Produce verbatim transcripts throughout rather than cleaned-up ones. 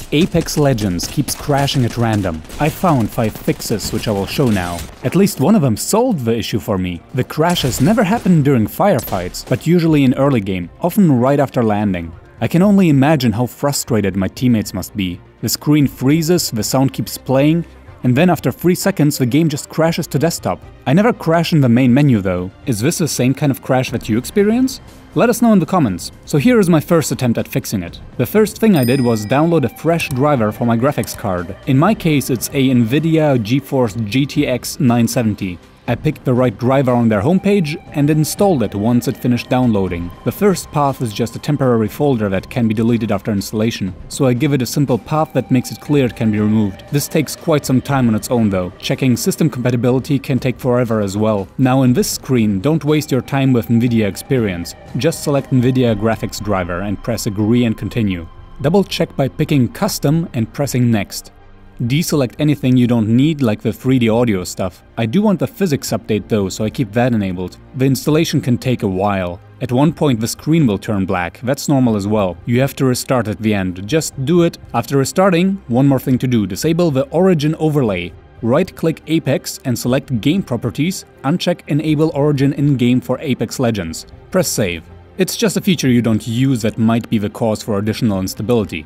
Apex Legends keeps crashing at random. I found five fixes which I will show now. At least one of them solved the issue for me. The crashes never happen during firefights, but usually in early game, often right after landing. I can only imagine how frustrated my teammates must be. The screen freezes, the sound keeps playing, and then after three seconds the game just crashes to desktop. I never crash in the main menu though. Is this the same kind of crash that you experience? Let us know in the comments. So here is my first attempt at fixing it. The first thing I did was download a fresh driver for my graphics card. In my case it's a NVIDIA GeForce G T X nine seventy. I picked the right driver on their homepage and installed it once it finished downloading. The first path is just a temporary folder that can be deleted after installation, so I give it a simple path that makes it clear it can be removed. This takes quite some time on its own though. Checking system compatibility can take forever as well. Now in this screen, don't waste your time with NVIDIA Experience. Just select NVIDIA graphics driver and press agree and continue. Double check by picking custom and pressing next. Deselect anything you don't need, like the three D audio stuff. I do want the physics update though, so I keep that enabled. The installation can take a while. At one point the screen will turn black, that's normal as well. You have to restart at the end, just do it. After restarting, one more thing to do, disable the Origin overlay. Right-click Apex and select Game Properties, uncheck Enable Origin in-game for Apex Legends. Press Save. It's just a feature you don't use that might be the cause for additional instability.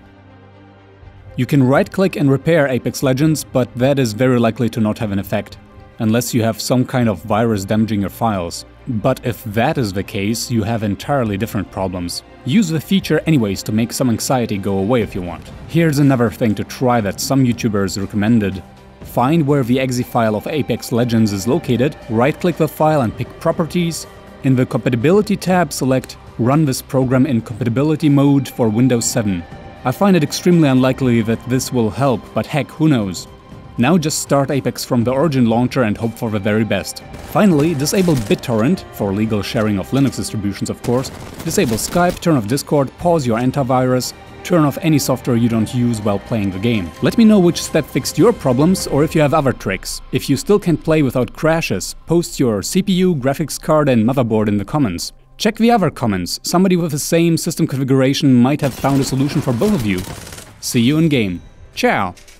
You can right-click and repair Apex Legends, but that is very likely to not have an effect, unless you have some kind of virus damaging your files. But if that is the case, you have entirely different problems. Use the feature anyways to make some anxiety go away if you want. Here's another thing to try that some YouTubers recommended. Find where the exe file of Apex Legends is located, right-click the file and pick Properties. In the Compatibility tab, select Run this program in compatibility mode for Windows seven. I find it extremely unlikely that this will help, but heck, who knows. Now just start Apex from the Origin launcher and hope for the very best. Finally, disable BitTorrent, for legal sharing of Linux distributions of course, disable Skype, turn off Discord, pause your antivirus, turn off any software you don't use while playing the game. Let me know which step fixed your problems or if you have other tricks. If you still can't play without crashes, post your C P U, graphics card and motherboard in the comments. Check the other comments, somebody with the same system configuration might have found a solution for both of you. See you in game. Ciao!